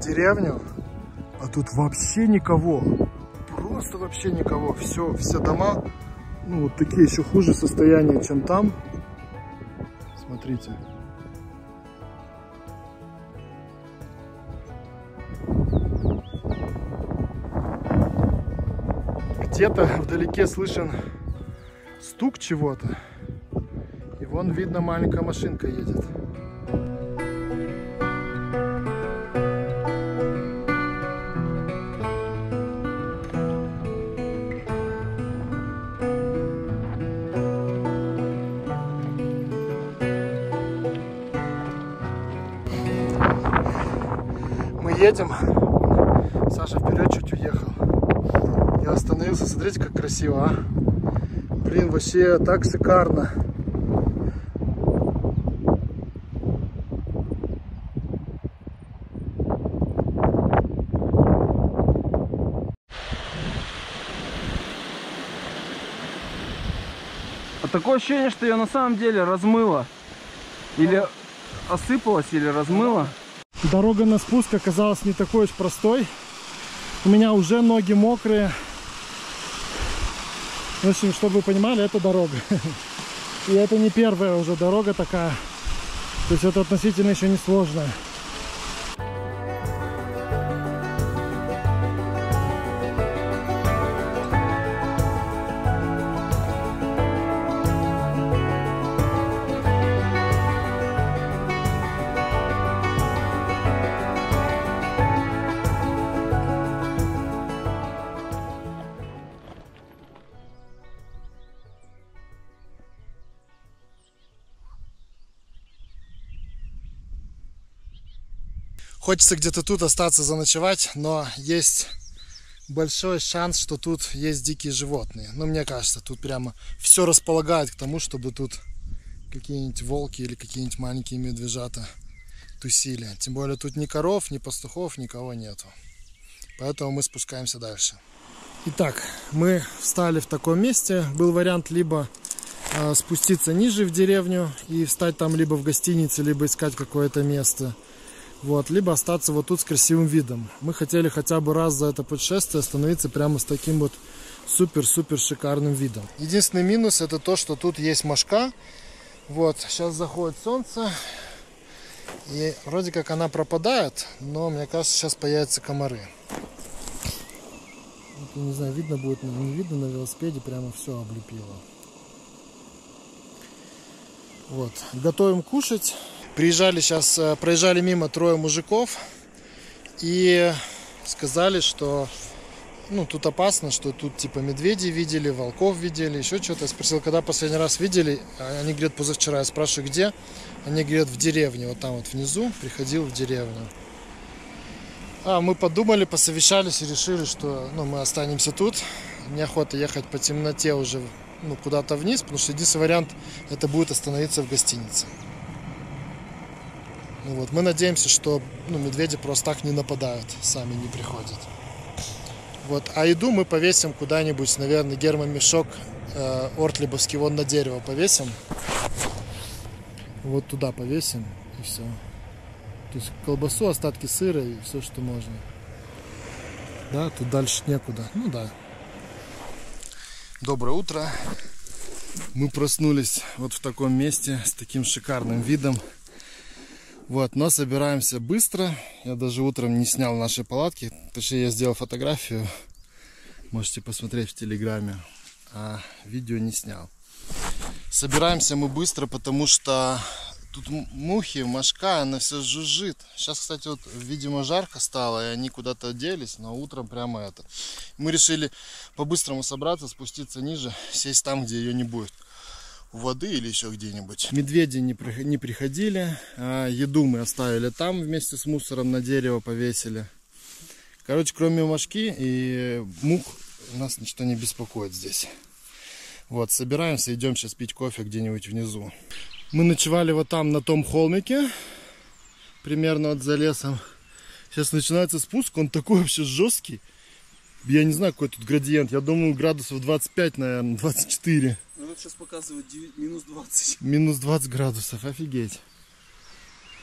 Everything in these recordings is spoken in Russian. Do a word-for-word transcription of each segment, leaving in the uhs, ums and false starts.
деревню, а тут вообще никого. Просто вообще никого. Все, все дома, ну, вот такие еще хуже состояния, чем там. Смотрите. Где-то вдалеке слышен стук чего-то. И вон видно, маленькая машинка едет. Мы едем. Саша вперед чуть уехал. Я остановился. Смотрите, как красиво, а? Блин, вообще так шикарно. А такое ощущение, что ее на самом деле размыло. Или осыпалась, или размыло. Дорога на спуск оказалась не такой уж простой. У меня уже ноги мокрые. В общем, чтобы вы понимали, это дорога. И это не первая уже дорога такая. То есть это относительно еще не сложная. Хочется где-то тут остаться заночевать, но есть большой шанс, что тут есть дикие животные. Но мне кажется, тут прямо все располагает к тому, чтобы тут какие-нибудь волки или какие-нибудь маленькие медвежата тусили. Тем более тут ни коров, ни пастухов, никого нету. Поэтому мы спускаемся дальше. Итак, мы встали в таком месте. Был вариант либо э, спуститься ниже в деревню и встать там либо в гостинице, либо искать какое-то место. Вот, либо остаться вот тут с красивым видом. Мы хотели хотя бы раз за это путешествие остановиться прямо с таким вот супер-супер шикарным видом. Единственный минус — это то, что тут есть мошка. Вот, сейчас заходит солнце. И вроде как она пропадает, но мне кажется, сейчас появятся комары. Вот, не знаю, видно будет, не видно на велосипеде, прямо все облепило. Вот, готовим кушать. Приезжали сейчас, проезжали мимо трое мужиков и сказали, что ну, тут опасно, что тут типа медведей видели, волков видели, еще что-то. Я спросил, когда последний раз видели, они говорят, позавчера. Я спрашиваю, где? Они говорят, в деревне, вот там вот внизу, приходил в деревню. А мы подумали, посовещались и решили, что ну, мы останемся тут. Неохота ехать по темноте уже ну, куда-то вниз, потому что единственный вариант это будет остановиться в гостинице. Ну вот, мы надеемся, что ну, медведи просто так не нападают, сами не приходят. Вот, а еду мы повесим куда-нибудь, наверное, гермомешок э, ортлибовский вон на дерево повесим. Вот туда повесим и все. То есть колбасу, остатки сыра и все, что можно. Да, тут дальше некуда. Ну да. Доброе утро. Мы проснулись вот в таком месте с таким шикарным видом. Вот, но собираемся быстро. Я даже утром не снял наши палатки. Точнее, я сделал фотографию. Можете посмотреть в Телеграме. А видео не снял. Собираемся мы быстро, потому что тут мухи, мошка, она все жужжит. Сейчас, кстати, вот, видимо, жарко стало, и они куда-то делись, но утром прямо это. Мы решили по-быстрому собраться, спуститься ниже, сесть там, где ее не будет. У воды или еще где-нибудь. Медведи не, не приходили, а еду мы оставили там вместе с мусором, на дерево повесили. Короче, кроме мошки и мух, нас ничто не беспокоит здесь. Вот, собираемся, идем сейчас пить кофе где-нибудь внизу. Мы ночевали вот там, на том холмике, примерно вот за лесом. Сейчас начинается спуск, он такой вообще жесткий. Я не знаю, какой тут градиент, я думаю, градусов двадцать пять, наверное, двадцать четыре. Ну, вот сейчас показывает минус двадцать. Минус двадцать градусов, офигеть.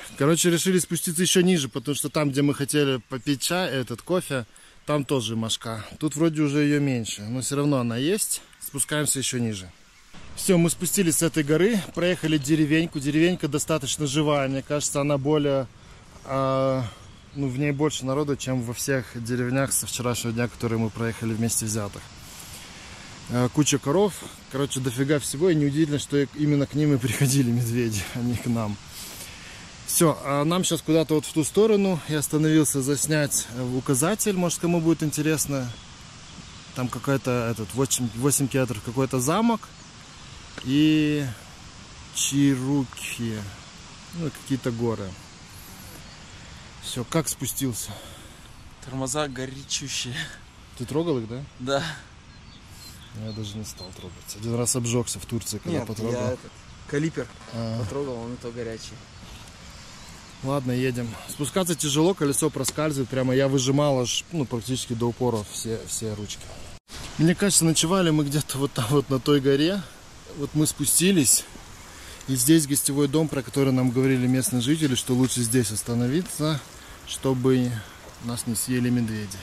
Короче, решили спуститься еще ниже, потому что там, где мы хотели попить чай, этот кофе, там тоже мошка. Тут вроде уже ее меньше, но все равно она есть. Спускаемся еще ниже. Все, мы спустились с этой горы, проехали деревеньку. Деревенька достаточно живая, мне кажется, она более... Э, ну, в ней больше народу, чем во всех деревнях со вчерашнего дня, которые мы проехали вместе взятых. Э, куча коров, короче, дофига всего. И неудивительно, что именно к ним и приходили медведи, а не к нам. Все, а нам сейчас куда-то вот в ту сторону. Я остановился заснять указатель, может, кому будет интересно. Там какой-то этот восемь километров, какой-то замок. И Чируки. Ну, какие-то горы. Все, как спустился? Тормоза горячущие. Ты трогал их, да? Да. Я даже не стал трогать. Один раз обжегся в Турции, когда Нет, потрогал. я этот калипер А. потрогал, он и то горячий. Ладно, едем. Спускаться тяжело, колесо проскальзывает. Прямо я выжимал аж, ну, практически до упора все, все ручки. Мне кажется, ночевали мы где-то вот там вот на той горе. Вот мы спустились. И здесь гостевой дом, про который нам говорили местные жители, что лучше здесь остановиться, чтобы нас не съели медведи.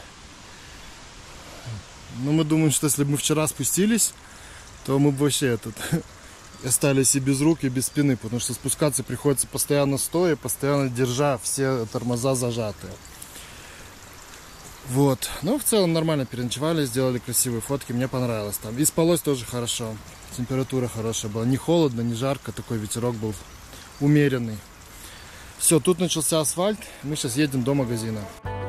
Но мы думаем, что если бы мы вчера спустились, то мы бы вообще этот... остались и без рук, и без спины, потому что спускаться приходится постоянно стоя, постоянно держа все тормоза зажатые. Вот. Но в целом нормально переночевали, сделали красивые фотки, мне понравилось там. И спалось тоже хорошо. Температура хорошая была. Не холодно, не жарко, такой ветерок был умеренный. Все, тут начался асфальт. Мы сейчас едем до магазина.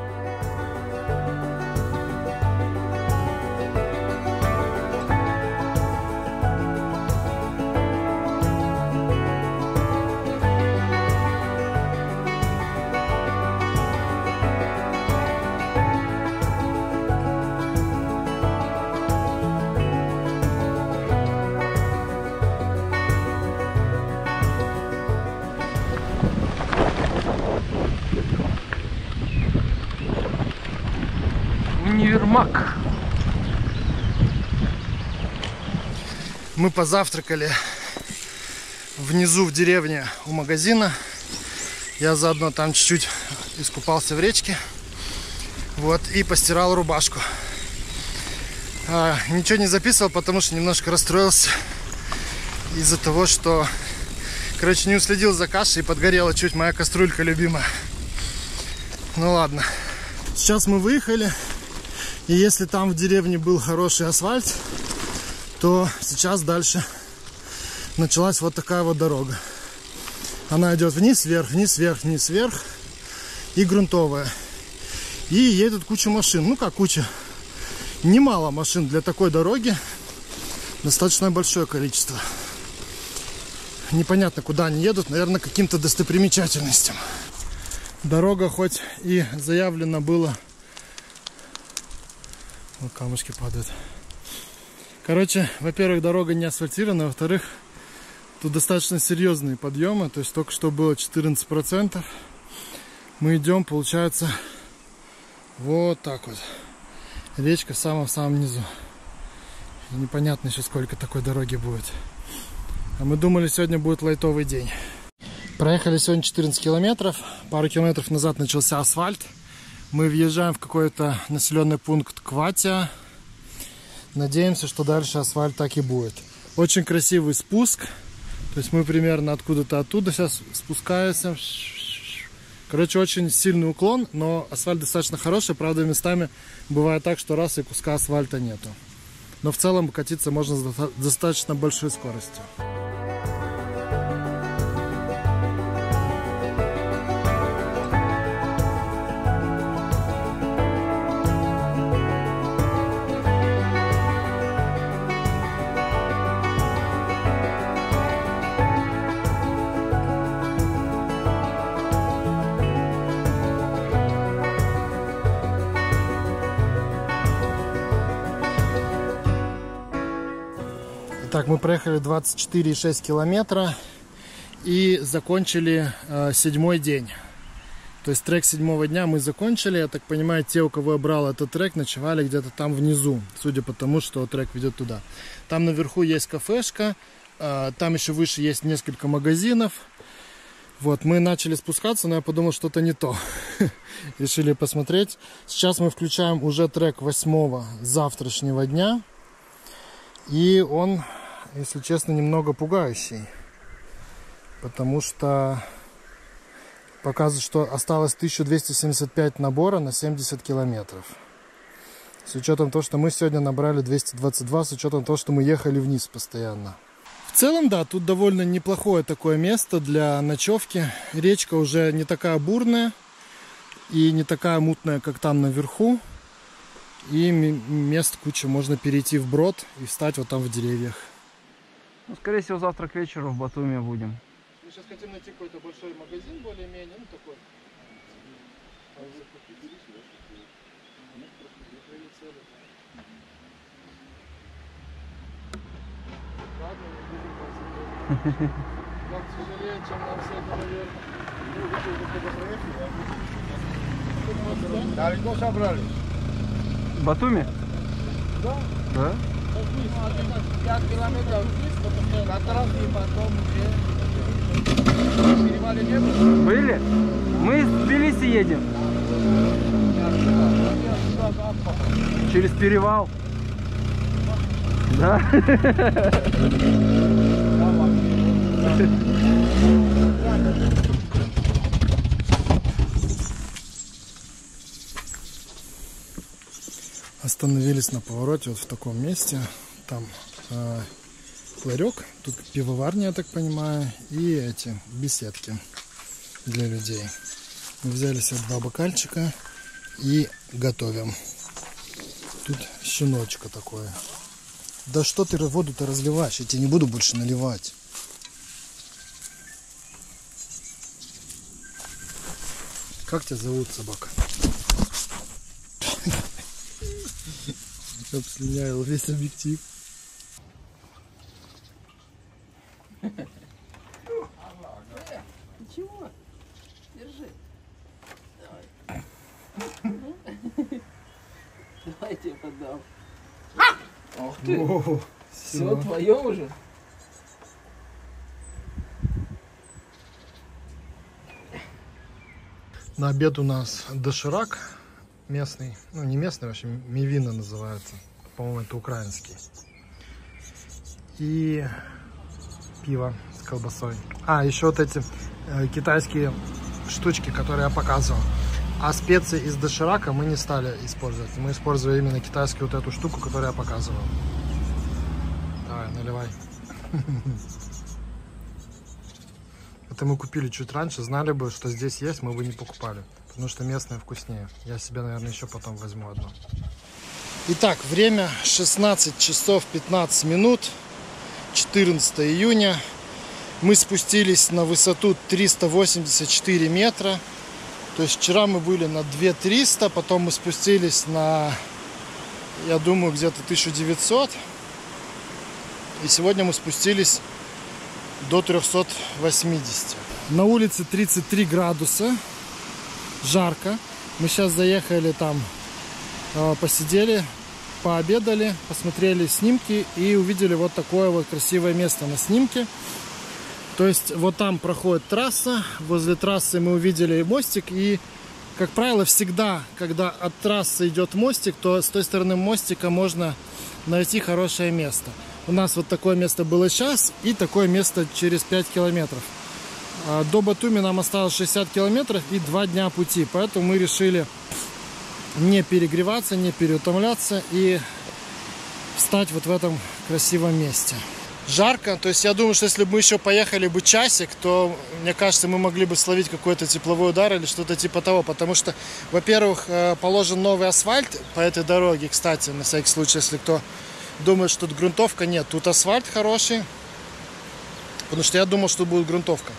Универмаг. Мы позавтракали внизу в деревне у магазина. Я заодно там чуть-чуть искупался в речке. Вот, и постирал рубашку. А, ничего не записывал, потому что немножко расстроился из-за того, что, короче, не уследил за кашей и подгорела чуть моя кастрюлька любимая. Ну ладно. Сейчас мы выехали. И если там в деревне был хороший асфальт, то сейчас дальше началась вот такая вот дорога. Она идет вниз, вверх, вниз, вверх, вниз, вверх. И грунтовая. И едет куча машин. Ну как куча? Немало машин для такой дороги. Достаточно большое количество. Непонятно, куда они едут. Наверное, к каким-то достопримечательностям. Дорога хоть и заявлено было... Вот камушки падают. Короче, во-первых, дорога не асфальтирована, во-вторых, тут достаточно серьезные подъемы. То есть только что было четырнадцать процентов. Мы идем, получается, вот так вот. Речка в самом-самом низу. И непонятно еще сколько такой дороги будет. А мы думали, сегодня будет лайтовый день. Проехали сегодня четырнадцать километров. Пару километров назад начался асфальт. Мы въезжаем в какой-то населенный пункт Кватя. Надеемся, что дальше асфальт так и будет. Очень красивый спуск. То есть мы примерно откуда-то оттуда сейчас спускаемся. Короче, очень сильный уклон, но асфальт достаточно хороший. Правда, местами бывает так, что раз и куска асфальта нету. Но в целом катиться можно с достаточно большой скоростью. Так, мы проехали двадцать четыре и шесть километра и закончили э, седьмой день. То есть трек седьмого дня мы закончили. Я так понимаю, те, у кого я брал этот трек, ночевали где-то там внизу, судя по тому, что трек ведет туда. Там наверху есть кафешка, э, там еще выше есть несколько магазинов. Вот, мы начали спускаться, но я подумал, что-то не то. Решили посмотреть. Сейчас мы включаем уже трек восьмого завтрашнего дня. И он, если честно, немного пугающий. Потому что показывает, что осталось тысяча двести семьдесят пять набора на семьдесят километров. С учетом того, что мы сегодня набрали двести двадцать два, с учетом того, что мы ехали вниз постоянно. В целом, да, тут довольно неплохое такое место для ночевки. Речка уже не такая бурная и не такая мутная, как там наверху. И мест куча, можно перейти вброд и встать вот там в деревьях. Ну, скорее всего, завтра к вечеру в Батуми будем. Мы сейчас хотим найти какой-то большой магазин, более-менее, ну такой. Как тяжелее, чем нам все это, наверное. Далеко собрались? Батуми? Да. Да? пять километров вниз, как раз и потом уже перевали не было. Были? Мы из Тбилиси едем. Через перевал. Да? Остановились на повороте вот в таком месте. Там э, ларек, тут пивоварня, я так понимаю, и эти беседки для людей. Мы взяли себе два бокальчика и готовим. Тут щеночка такое. Да что ты воду-то разливаешь? Я тебе не буду больше наливать. Как тебя зовут, собака? Обслюнявил весь объектив. Чего? Держи. Давай. Давай я тебе поддам. Ох ты. О, все, все твое уже. На обед у нас доширак местный, ну не местный, вообще мивина называется, по-моему, это украинский. И пиво с колбасой. А, еще вот эти э, китайские штучки, которые я показывал. А специи из доширака мы не стали использовать. Мы использовали именно китайскую вот эту штуку, которую я показывал. Давай, наливай. Это мы купили чуть раньше, знали бы, что здесь есть, мы бы не покупали. Потому что местное вкуснее. Я себе, наверное, еще потом возьму одно. Итак, время шестнадцать часов пятнадцать минут. четырнадцатое июня. Мы спустились на высоту триста восемьдесят четыре метра. То есть вчера мы были на две тысячи триста, потом мы спустились на, я думаю, где-то тысячу девятьсот. И сегодня мы спустились до трёхсот восьмидесяти. На улице тридцать три градуса. Жарко. Мы сейчас заехали там, посидели, пообедали, посмотрели снимки и увидели вот такое вот красивое место на снимке. То есть вот там проходит трасса, возле трассы мы увидели мостик, и, как правило, всегда, когда от трассы идет мостик, то с той стороны мостика можно найти хорошее место. У нас вот такое место было сейчас и такое место через пять километров. До Батуми нам осталось шестьдесят километров и два дня пути, поэтому мы решили не перегреваться, не переутомляться и встать вот в этом красивом месте. Жарко, то есть я думаю, что если бы мы еще поехали бы часик, то, мне кажется, мы могли бы словить какой-то тепловой удар или что-то типа того, потому что, во-первых, положен новый асфальт по этой дороге, кстати, на всякий случай, если кто думает, что тут грунтовка, нет, тут асфальт хороший, потому что я думал, что будет грунтовка.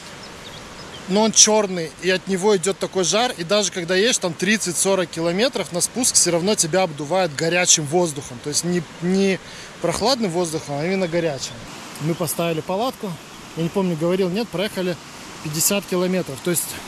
Но он черный, и от него идет такой жар, и даже когда едешь там тридцать-сорок километров на спуск, все равно тебя обдувает горячим воздухом, то есть не, не прохладным воздухом, а именно горячим. Мы поставили палатку, я не помню, говорил, нет, проехали пятьдесят километров, то есть,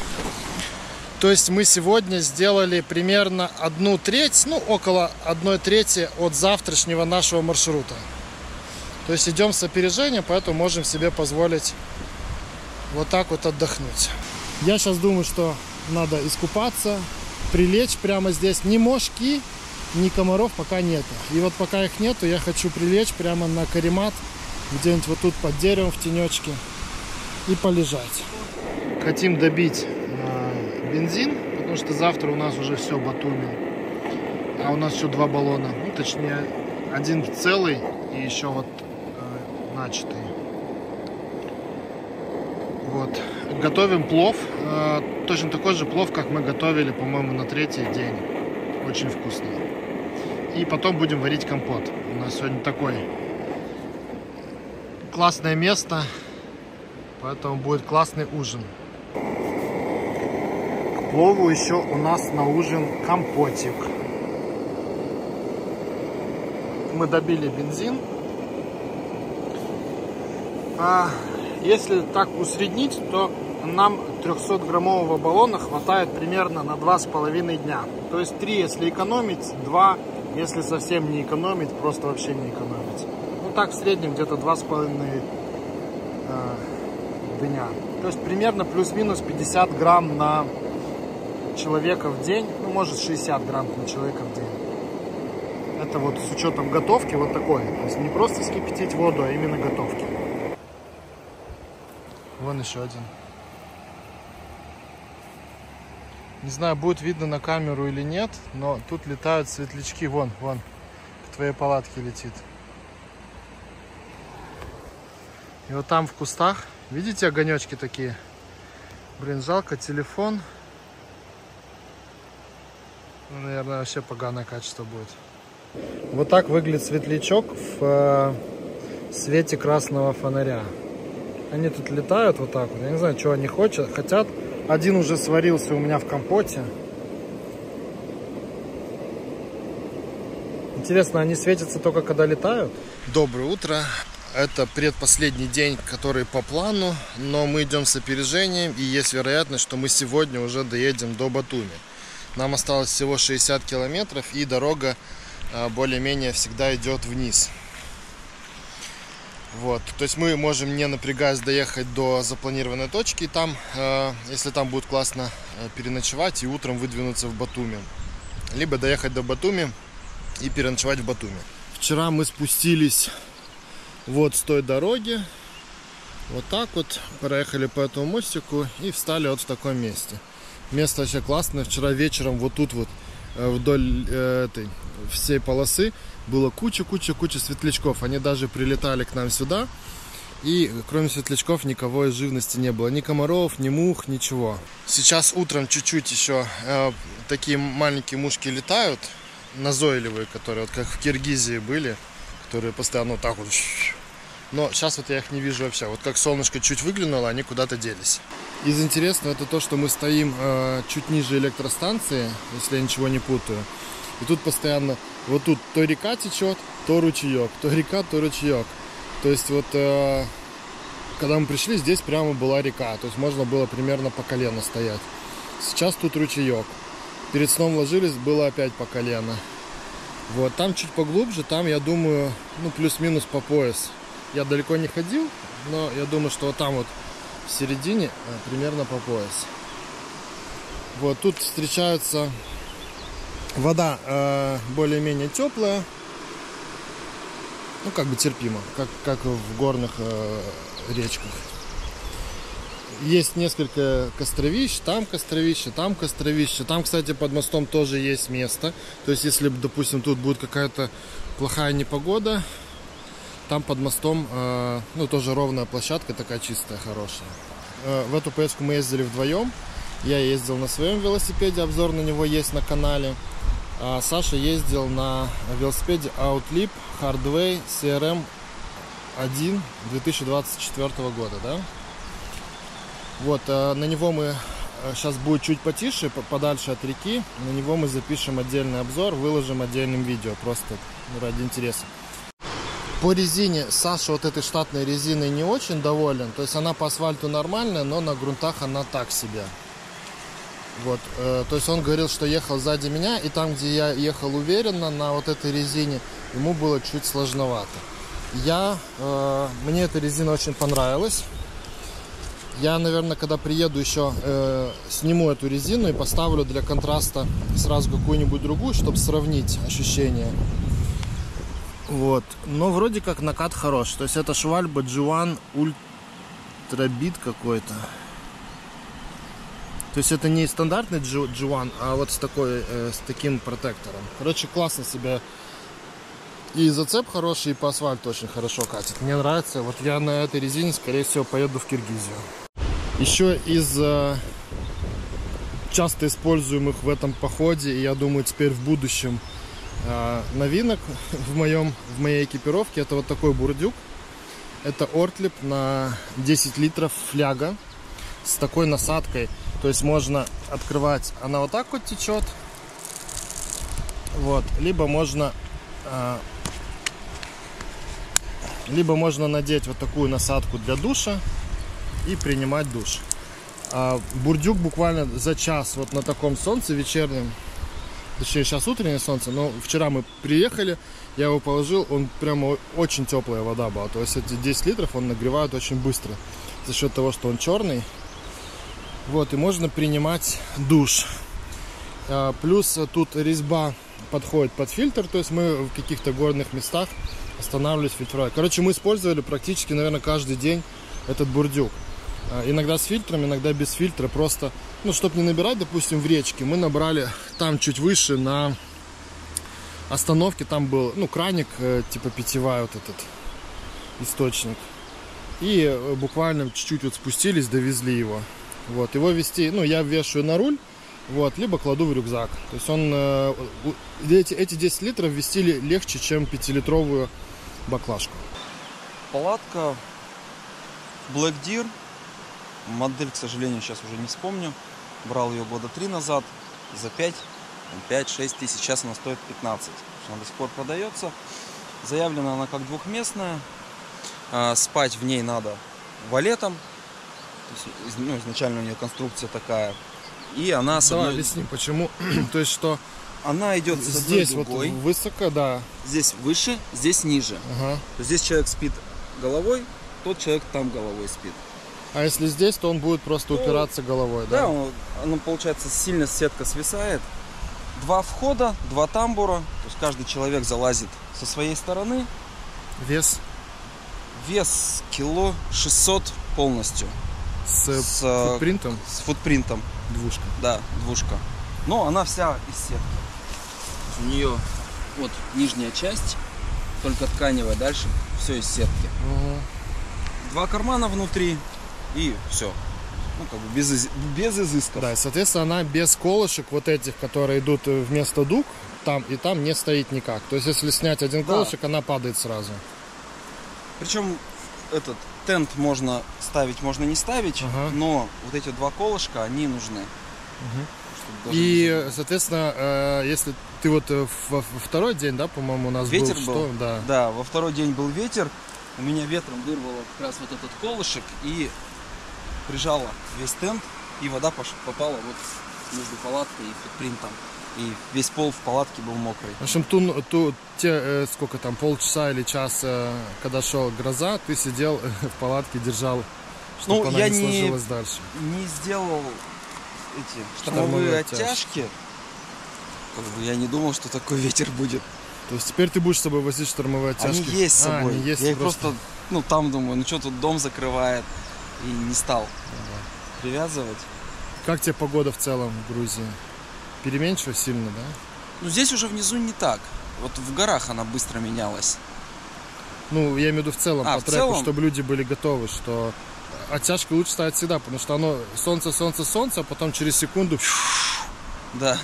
то есть мы сегодня сделали примерно одну треть, ну около одной трети от завтрашнего нашего маршрута. То есть идем с опережением, поэтому можем себе позволить вот так вот отдохнуть. Я сейчас думаю, что надо искупаться, прилечь прямо здесь. Ни мошки, ни комаров пока нету. И вот пока их нету, я хочу прилечь прямо на каремат, где-нибудь вот тут под деревом в тенечке, и полежать. Хотим добить э, бензин, потому что завтра у нас уже все Батуми. А у нас еще два баллона, ну точнее один целый и еще вот э, начатый. Вот. Готовим плов, э, точно такой же плов, как мы готовили, по-моему, на третий день. Очень вкусный. И потом будем варить компот. У нас сегодня такой классное место, поэтому будет классный ужин. К плову еще у нас на ужин компотик. Мы добили бензин. А если так усреднить, то нам трехсотграммового баллона хватает примерно на два с половиной дня. То есть три, если экономить, два, если совсем не экономить, просто вообще не экономить. Ну так в среднем где-то два с половиной э, дня. То есть примерно плюс-минус пятьдесят грамм на человека в день. Ну может шестьдесят грамм на человека в день. Это вот с учетом готовки вот такое. То есть не просто вскипятить воду, а именно готовки. Вон еще один. Не знаю, будет видно на камеру или нет, но тут летают светлячки. Вон, вон, к твоей палатке летит. И вот там в кустах, видите, огонечки такие? Блин, жалко телефон. Ну, наверное, вообще поганое качество будет. Вот так выглядит светлячок в э, свете красного фонаря. Они тут летают вот так вот. Я не знаю, что они хотят, хотят. Один уже сварился у меня в компоте. Интересно, они светятся только когда летают? Доброе утро. Это предпоследний день, который по плану, но мы идем с опережением, и есть вероятность, что мы сегодня уже доедем до Батуми. Нам осталось всего шестьдесят километров, и дорога более-менее всегда идет вниз. Вот, то есть мы можем, не напрягаясь, доехать до запланированной точки, и там, э, если там будет классно, э, переночевать и утром выдвинуться в Батуми. Либо доехать до Батуми и переночевать в Батуми. Вчера мы спустились вот с той дороги, вот так вот, проехали по этому мостику и встали вот в таком месте. Место вообще классное. Вчера вечером вот тут вот вдоль э, этой всей полосы было куча-куча-куча светлячков. Они даже прилетали к нам сюда. И кроме светлячков никого из живности не было. Ни комаров, ни мух, ничего. Сейчас утром чуть-чуть еще э, такие маленькие мушки летают. Назойливые, которые вот как в Киргизии были. Которые постоянно вот так вот. Но сейчас вот я их не вижу вообще. Вот как солнышко чуть выглянуло, они куда-то делись. Из интересного это то, что мы стоим э, чуть ниже электростанции, если я ничего не путаю. И тут постоянно, вот тут то река течет, то ручеек, то река, то ручеек. То есть вот, э, когда мы пришли, здесь прямо была река. То есть можно было примерно по колено стоять. Сейчас тут ручеек. Перед сном ложились, было опять по колено. Вот, там чуть поглубже, там, я думаю, ну плюс-минус по пояс. Я далеко не ходил, но я думаю, что вот там вот в середине примерно по пояс. Вот тут встречаются вода э, более-менее теплая, ну как бы терпимо, как, как в горных э, речках. Есть несколько костровищ, там костровище, там костровище. Там, кстати, под мостом тоже есть место. То есть, если, допустим, тут будет какая-то плохая непогода, там под мостом, э, ну, тоже ровная площадка, такая чистая, хорошая. Э, в эту поездку мы ездили вдвоем. Я ездил на своем велосипеде, обзор на него есть на канале. А Саша ездил на велосипеде Outlip Hardway си эр эм один две тысячи двадцать четвёртого года, да? Вот, э, на него мы, сейчас будет чуть потише, подальше от реки, на него мы запишем отдельный обзор, выложим отдельным видео, просто ради интереса. По резине Саша вот этой штатной резиной не очень доволен. То есть она по асфальту нормальная, но на грунтах она так себе. Вот, э, то есть он говорил, что ехал сзади меня, и там, где я ехал уверенно на вот этой резине, ему было чуть сложновато. Я, э, мне эта резина очень понравилась. Я, наверное, когда приеду еще э, сниму эту резину и поставлю для контраста сразу какую-нибудь другую, чтобы сравнить ощущения. Вот. Но вроде как накат хорош. То есть это Schwalbe джи один Ultrabit какой-то. То есть это не стандартный джи один, а вот с, такой, э, с таким протектором. Короче, классно себя. И зацеп хороший, и по асфальту очень хорошо катит. Мне нравится. Вот я на этой резине, скорее всего, поеду в Киргизию. Еще из э, часто используемых в этом походе, и я думаю, теперь в будущем э, новинок в, моем, в моей экипировке, это вот такой бурдюк. Это Ortlieb на десять литров фляга с такой насадкой. То есть можно открывать, она вот так вот течет. Вот. Либо можно э, либо можно надеть вот такую насадку для душа и принимать душ. А бурдюк буквально за час вот на таком солнце вечернем, точнее сейчас утреннее солнце, но вчера мы приехали, я его положил, он прямо очень теплая вода была. То есть эти десять литров он нагревает очень быстро за счет того, что он черный. Вот, и можно принимать душ. А, плюс тут резьба подходит под фильтр, то есть мы в каких-то горных местах останавливались фильтровать. Короче, мы использовали практически, наверное, каждый день этот бурдюк. Иногда с фильтром, иногда без фильтра. Просто, ну, чтобы не набирать, допустим, в речке, мы набрали там чуть выше на остановке. Там был, ну, краник, типа питьевая вот этот источник. И буквально чуть-чуть вот спустились, довезли его. Вот, его вести, ну, я вешаю на руль, вот, либо кладу в рюкзак. То есть он, эти, эти десять литров вести легче, чем пятилитровую баклажку. Палатка Black Deer. Модель, к сожалению, сейчас уже не вспомню. Брал ее года три назад за пять-шесть тысяч. Сейчас она стоит пятнадцать. Она до сих пор продается. Заявлена она как двухместная. Спать в ней надо валетом. То есть, ну, изначально у нее конструкция такая. И она... Давай одной... объясни, почему. То есть что... Она идет здесь вот высоко, да. Здесь выше, здесь ниже. Ага. Здесь человек спит головой, тот человек там головой спит. А если здесь, то он будет просто ну, упираться головой, да? Да, он, он, получается, сильно сетка свисает. Два входа, два тамбура. То есть каждый человек залазит со своей стороны. Вес? Вес кило шестьсот полностью. С, с футпринтом? С футпринтом. Двушка. Да, двушка. Но она вся из сетки. У нее вот нижняя часть, только тканевая, дальше все из сетки. Угу. Два кармана внутри и все. Ну, как бы без, из... без изысков. Да, и, соответственно, она без колышек вот этих, которые идут вместо дуг, там и там не стоит никак. То есть, если снять один да. колышек, она падает сразу. Причем этот тент можно ставить, можно не ставить, ага. но вот эти два колышка, они нужны. Угу. И, соответственно, если ты вот во второй день, да, по-моему, у нас ветер был, был, что? Да. да, во второй день был ветер, у меня ветром вырвало как раз вот этот колышек и прижало весь тент, и вода попала вот между палаткой и футпринтом. И весь пол в палатке был мокрый. В общем, ту, ту, те, э, сколько там, полчаса или час, э, когда шел гроза, ты сидел э, в палатке, держал, чтобы ну, она я не сложилась не, дальше. не сделал эти штормовые, штормовые оттяжки. оттяжки. Как бы я не думал, что такой ветер будет. То есть теперь ты будешь с собой возить штормовые оттяжки? Они есть с собой. А, они есть я просто... просто, ну там думаю, ну что тут дом закрывает. И не стал ага. привязывать. Как тебе погода в целом в Грузии? Переменчиво сильно, да? Ну здесь уже внизу не так. Вот в горах она быстро менялась. Ну, я имею в виду в целом, а, по в треку, целом? чтобы люди были готовы, что оттяжка лучше ставить всегда, потому что оно солнце, солнце, солнце, а потом через секунду... Да.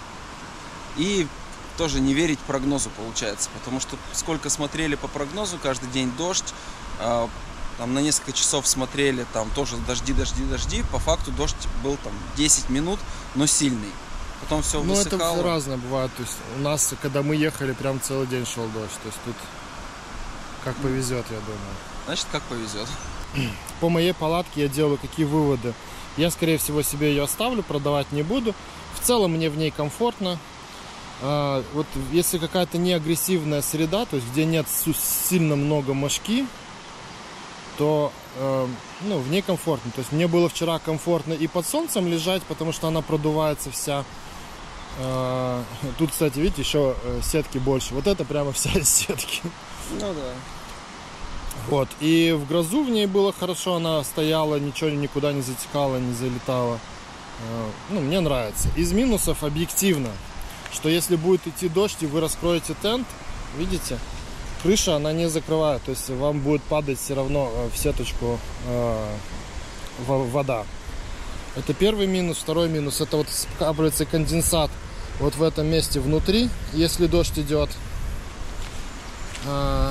И тоже не верить прогнозу получается, потому что сколько смотрели по прогнозу, каждый день дождь, там на несколько часов смотрели, там тоже дожди, дожди, дожди, по факту дождь был там десять минут, но сильный. Потом все высыхало. Ну, это разное бывает. То есть у нас, когда мы ехали, прям целый день шел дождь. То есть тут как повезет, я думаю. Значит, как повезет. По моей палатке я делаю какие выводы. Я, скорее всего, себе ее оставлю, продавать не буду. В целом мне в ней комфортно. А, вот если какая-то неагрессивная среда, то есть где нет сильно много мошки, то э, ну, в ней комфортно. То есть мне было вчера комфортно и под солнцем лежать, потому что она продувается вся. Э, тут, кстати, видите, еще сетки больше. Вот это прямо вся из сетки. Ну да. Вот. И в грозу в ней было хорошо, она стояла, ничего никуда не затекала, не залетала. Э, ну, мне нравится. Из минусов объективно, что если будет идти дождь и вы раскроете тент, видите, крыша она не закрывает, то есть вам будет падать все равно в сеточку э, вода. Это первый минус. Второй минус, это вот скапливается конденсат вот в этом месте внутри, если дождь идет. Э,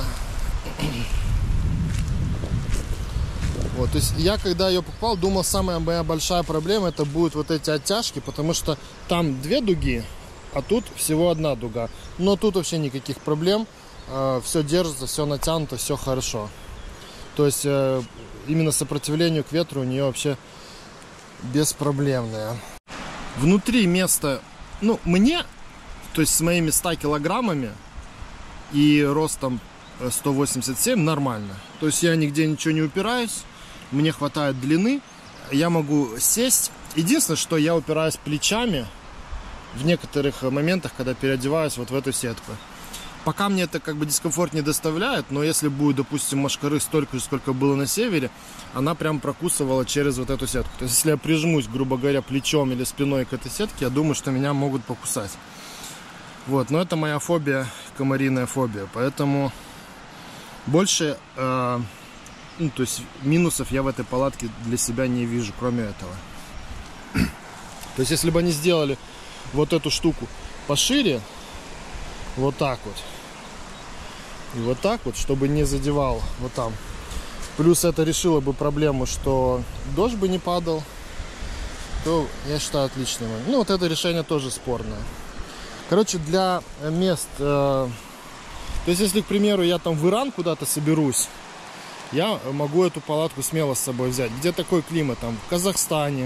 вот, то есть я когда ее покупал, думал, самая моя большая проблема это будут вот эти оттяжки, потому что там две дуги, а тут всего одна дуга. Но тут вообще никаких проблем. Все держится, все натянуто, все хорошо. То есть именно сопротивлению к ветру у нее вообще беспроблемное. Внутри место, ну, мне, то есть с моими ста килограммами и ростом сто восемьдесят семь нормально. То есть я нигде ничего не упираюсь, мне хватает длины, я могу сесть. Единственное, что я упираюсь плечами в некоторых моментах, когда переодеваюсь вот в эту сетку. Пока мне это как бы дискомфорт не доставляет, но если будет, допустим, машкары столько же, сколько было на севере, она прям прокусывала через вот эту сетку. То есть если я прижмусь, грубо говоря, плечом или спиной к этой сетке, я думаю, что меня могут покусать. Вот, но это моя фобия, комариная фобия, поэтому больше, э, ну, то есть минусов я в этой палатке для себя не вижу, кроме этого. То есть если бы они сделали вот эту штуку пошире, вот так вот, и вот так вот, чтобы не задевал вот там. Плюс это решило бы проблему, что дождь бы не падал, то я считаю отличным. Ну вот это решение тоже спорное. Короче, для мест, э, то есть если, к примеру, я там в Иран куда-то соберусь, я могу эту палатку смело с собой взять. Где такой климат? Там в Казахстане.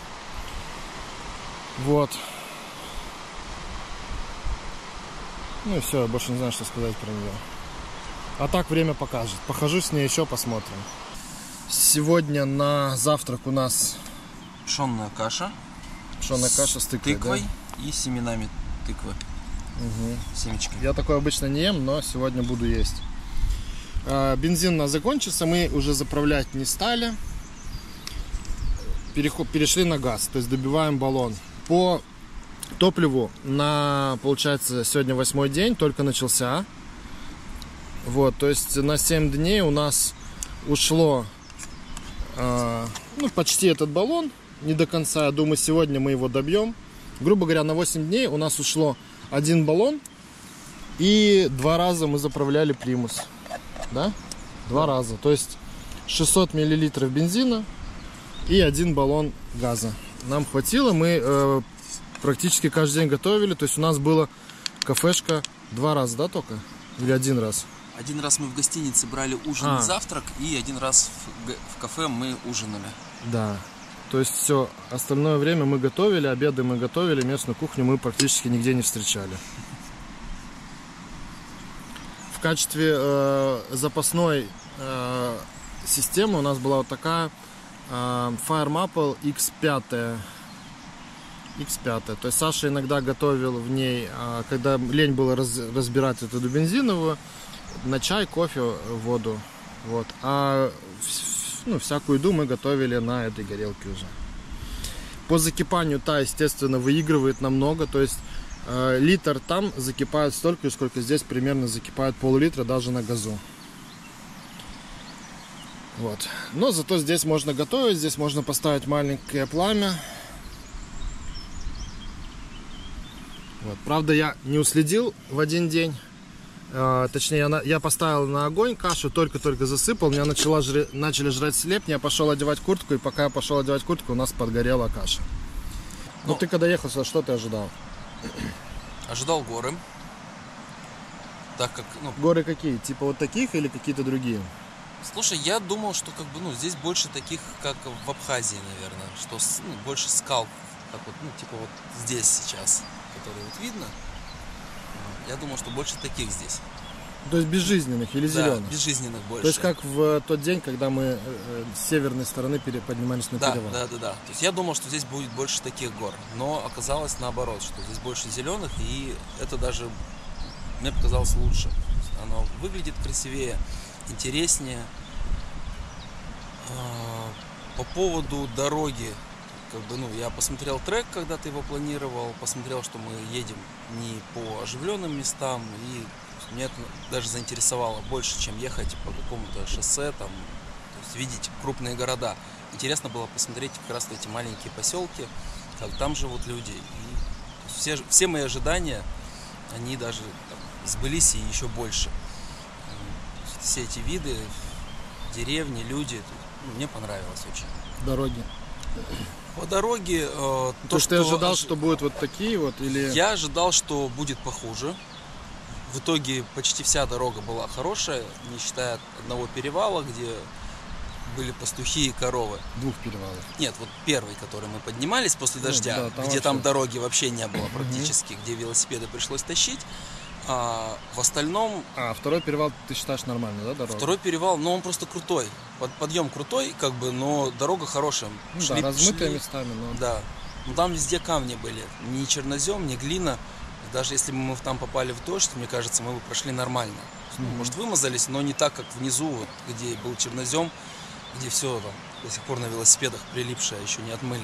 Вот. Ну и все, я больше не знаю, что сказать про нее. А так время покажет. Похожу с ней еще, посмотрим. Сегодня на завтрак у нас Пшенная каша. Пшенная каша с тыквой, тыквой да? И семенами тыквы. Угу. Семечки. Я такое обычно не ем, но сегодня буду есть. Бензин у нас закончился, мы уже заправлять не стали. Переход, перешли на газ, то есть добиваем баллон. По топливу на, получается, сегодня восьмой день, только начался. Вот, то есть на семь дней у нас ушло э, ну, почти этот баллон, не до конца. Я думаю, сегодня мы его добьем. Грубо говоря, на восемь дней у нас ушло один баллон, и два раза мы заправляли примус. Да? Два раза. То есть шестьсот миллилитров бензина и один баллон газа. Нам хватило, мы э, практически каждый день готовили. То есть у нас была кафешка два раза, да, только? Или один раз? Один раз мы в гостинице брали ужин А. и завтрак, и один раз в, в кафе мы ужинали. Да. То есть все, остальное время мы готовили, обеды мы готовили, местную кухню мы практически нигде не встречали. В качестве э, запасной э, системы у нас была вот такая э, Fire Maple икс пять. икс пять. То есть Саша иногда готовил в ней, э, когда лень было раз, разбирать эту бензиновую, на чай, кофе, воду. Вот. А ну, всякую еду мы готовили на этой горелке уже. По закипанию та, естественно, выигрывает намного. То есть э, литр там закипает столько, сколько здесь примерно закипает пол-литра даже на газу. Вот. Но зато здесь можно готовить, здесь можно поставить маленькое пламя. Вот. Правда, я не уследил в один день. Uh, точнее, я, на, я поставил на огонь кашу, только-только засыпал, меня начала жре, начали жрать слепни, я пошел одевать куртку, и пока я пошел одевать куртку, у нас подгорела каша. Ну, ну ты когда ехал, что ты ожидал? Ожидал горы. Так как, ну... Горы какие? Типа вот таких или какие-то другие? Слушай, я думал, что как бы, ну, здесь больше таких, как в Абхазии, наверное, что ну, больше скал, как вот, ну, типа вот здесь сейчас, которые вот видно. Я думал, что больше таких здесь. То есть безжизненных или зеленых? Да, безжизненных больше. То есть как в тот день, когда мы с северной стороны поднимались на да, перевал? Да, да, да. То есть я думал, что здесь будет больше таких гор, но оказалось наоборот, что здесь больше зеленых, и это даже мне показалось лучше. Оно выглядит красивее, интереснее. По поводу дороги, как бы, ну, я посмотрел трек, когда ты его планировал, посмотрел, что мы едем не по оживленным местам, и меня это даже заинтересовало больше, чем ехать по какому-то шоссе, там, то есть видеть крупные города. Интересно было посмотреть как раз эти маленькие поселки, как там живут люди. И все, все мои ожидания, они даже там сбылись и еще больше. Все эти виды, деревни, люди, ну, мне понравилось очень. Дороги. По дороге... Э, то, то, что ты ожидал, ож... что будут вот такие вот, или... Я ожидал, что будет похуже. В итоге почти вся дорога была хорошая, не считая одного перевала, где были пастухи и коровы. Двух перевалов. Нет, вот первый, который мы поднимались после дождя, ну, да, там где вообще... там дороги вообще не было практически, где велосипеды пришлось тащить. А в остальном... А, второй перевал ты считаешь нормальный, да, дорога? Второй перевал, но он просто крутой. Под, подъем крутой, как бы, но дорога хорошая. Ну, шли, да, размытые шли, местами, но... Да. Но там везде камни были. Ни чернозем, ни глина. Даже если бы мы там попали в дождь, мне кажется, мы бы прошли нормально. Mm-hmm. Может, вымазались, но не так, как внизу, вот, где был чернозем, где все там до сих пор на велосипедах прилипшее, еще не отмыли.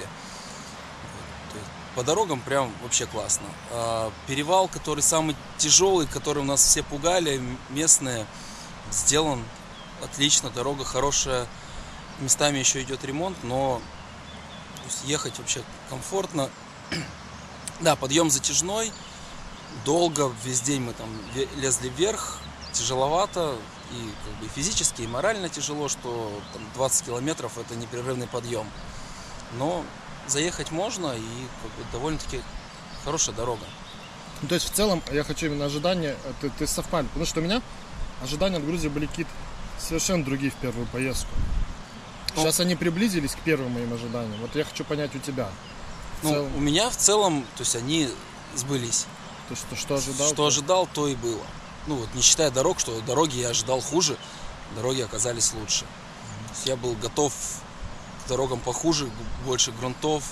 То есть, по дорогам прям вообще классно. А перевал, который самый тяжелый, который у нас все пугали, местные, сделан отлично, дорога хорошая. Местами еще идет ремонт, но то есть, ехать вообще комфортно. Да, подъем затяжной. Долго, весь день мы там лезли вверх, тяжеловато, и как бы физически, и морально тяжело, что там, двадцать километров это непрерывный подъем. Но заехать можно, и как бы, довольно-таки хорошая дорога. Ну, то есть в целом я хочу именно ожидания, ты, ты совпали, потому что у меня ожидания от Грузии были какие-то совершенно другие в первую поездку. Ну, сейчас они приблизились к первым моим ожиданиям. Вот я хочу понять у тебя. Ну, целом... у меня в целом, то есть они сбылись. То, что, что ожидал? Что то... ожидал, то и было. Ну вот, не считая дорог, что дороги я ожидал хуже, дороги оказались лучше. Mm-hmm. То есть я был готов к дорогам похуже, больше грунтов.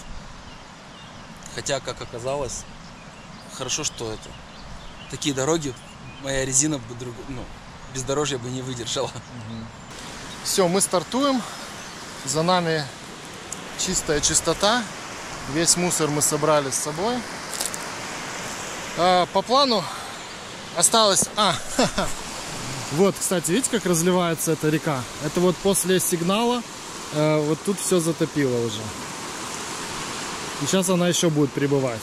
Хотя, как оказалось, хорошо, что это такие дороги, моя резина бы друг... ну, бездорожья бы не выдержала. Mm-hmm. Все, мы стартуем. За нами чистая чистота. Весь мусор мы собрали с собой. А, по плану осталось... А, вот, кстати, видите, как разливается эта река? Это вот после сигнала э, вот тут все затопило уже. И сейчас она еще будет прибывать.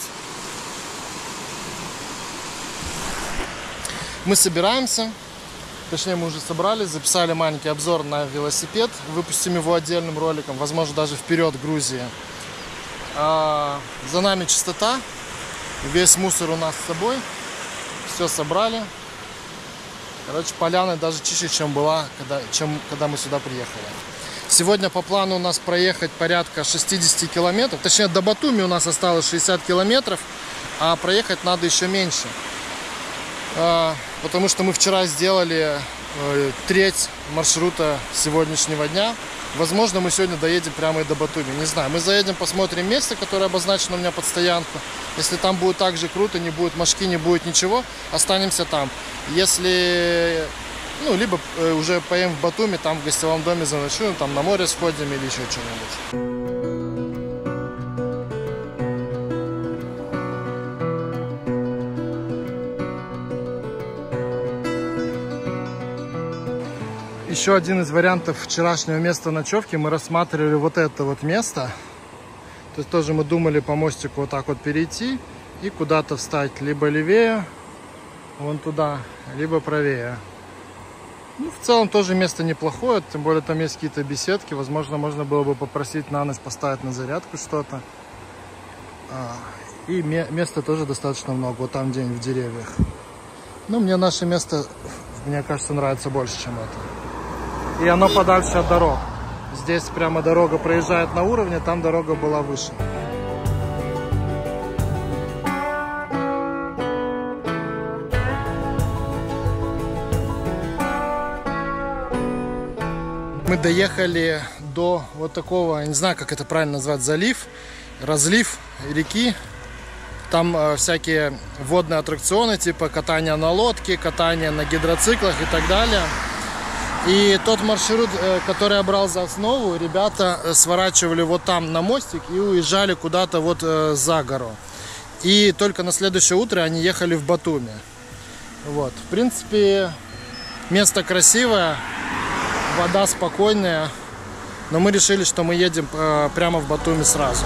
Мы собираемся. Точнее, мы уже собрались, записали маленький обзор на велосипед. Выпустим его отдельным роликом, возможно, даже вперед Грузии. А, за нами чистота. Весь мусор у нас с собой. Все собрали. Короче, поляна даже чище, чем была, когда, чем когда мы сюда приехали. Сегодня по плану у нас проехать порядка шестьдесят километров. Точнее, до Батуми у нас осталось шестьдесят километров, а проехать надо еще меньше. Потому что мы вчера сделали треть маршрута сегодняшнего дня. Возможно, мы сегодня доедем прямо и до Батуми. Не знаю. Мы заедем, посмотрим место, которое обозначено у меня под стоянку. Если там будет так же круто, не будет мошки, не будет ничего, останемся там. Если... Ну, либо уже поедем в Батуми, там в гостевом доме заночуем, там на море сходим или еще что-нибудь. Еще один из вариантов вчерашнего места ночевки. Мы рассматривали вот это вот место. То есть тоже мы думали по мостику вот так вот перейти и куда-то встать. Либо левее, вон туда, либо правее. Ну, в целом тоже место неплохое. Тем более там есть какие-то беседки. Возможно, можно было бы попросить на ночь поставить на зарядку что-то. И места тоже достаточно много. Вот там где-нибудь в деревьях. Ну, мне наше место, мне кажется, нравится больше, чем это. И оно подальше от дорог. Здесь прямо дорога проезжает на уровне, там дорога была выше. Мы доехали до вот такого, не знаю, как это правильно назвать, залив, разлив реки. Там э, всякие водные аттракционы, типа катания на лодке, катание на гидроциклах и так далее. И тот маршрут, э, который я брал за основу, ребята э, сворачивали вот там на мостик и уезжали куда-то вот э, за гору. И только на следующее утро они ехали в Батуми. Вот, в принципе, место красивое, вода спокойная, но мы решили, что мы едем э, прямо в Батуми сразу.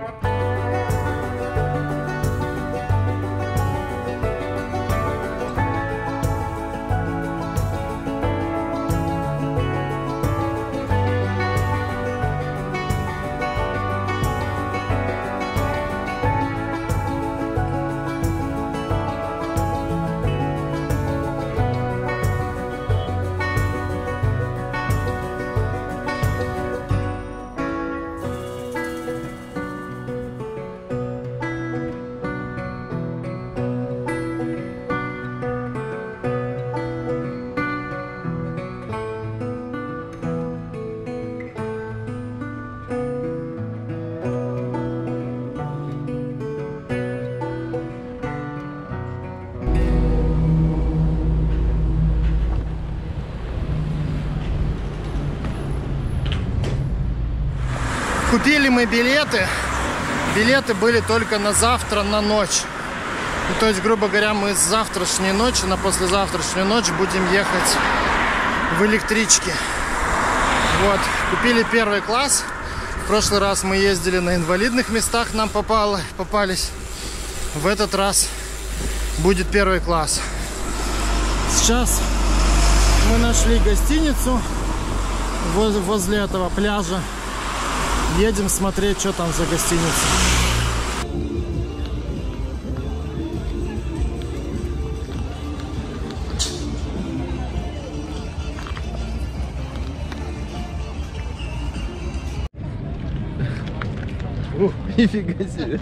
Купили мы билеты. Билеты были только на завтра, на ночь. Ну, то есть, грубо говоря, мы с завтрашней ночи на послезавтрашнюю ночь будем ехать в электричке. Вот, купили первый класс. В прошлый раз мы ездили на инвалидных местах, нам попало, попались. В этот раз будет первый класс. Сейчас мы нашли гостиницу возле этого пляжа. Едем смотреть, что там за гостиница. Ух, нифига себе.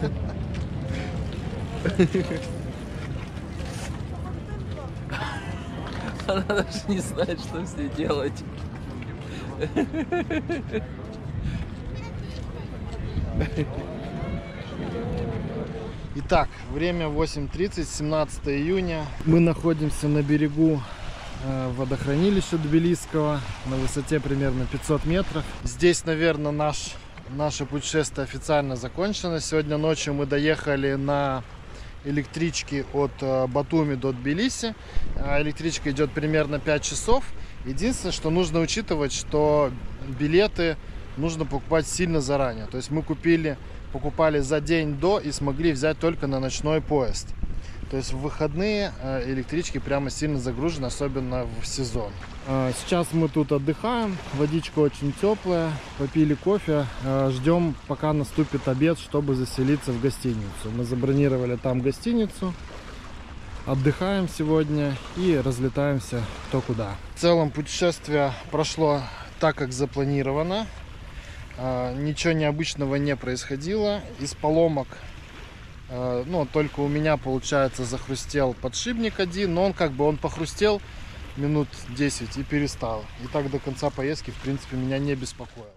Она даже не знает, что с ней делать. Итак, время восемь тридцать, семнадцатое июня. Мы находимся на берегу э, водохранилища Тбилисского на высоте примерно пятьсот метров. Здесь, наверное, наш, наше путешествие официально закончено. Сегодня ночью мы доехали на электричке от э, Батуми до Тбилиси. Электричка идет примерно пять часов. Единственное, что нужно учитывать, что билеты нужно покупать сильно заранее. То есть мы купили, покупали за день до и смогли взять только на ночной поезд. То есть в выходные электрички прямо сильно загружены, особенно в сезон. Сейчас мы тут отдыхаем, водичка очень теплая, попили кофе, ждем, пока наступит обед, чтобы заселиться в гостиницу. Мы забронировали там гостиницу, отдыхаем сегодня и разлетаемся кто куда. В целом путешествие прошло так, как запланировано. Ничего необычного не происходило. Из поломок, ну, только у меня, получается, захрустел подшипник один, но он как бы он похрустел минут десять и перестал. И так до конца поездки, в принципе, меня не беспокоило.